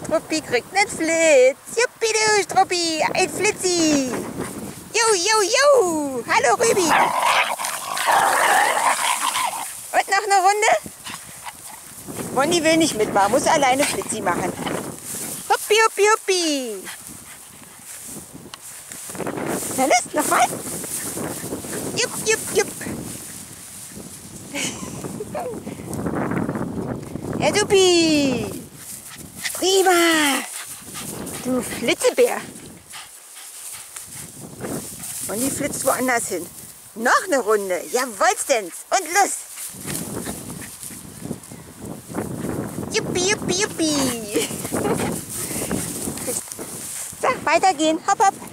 Struppi kriegt einen Flitz. Juppie du, Struppi, ein Flitzi. Jo, jo, jo. Hallo, Rübi. Und noch eine Runde? Bonnie will nicht mitmachen, muss alleine Flitzi machen. Huppi, huppi, huppi. Na los, nochmal. Jupp, jupp, jupp. Ja, Duppi. Prima. Du Flitzebär. Und die flitzt woanders hin. Noch eine Runde. Jawohlstens. Und los. Juppie, juppie, juppie. So, weitergehen. Hopp, hopp.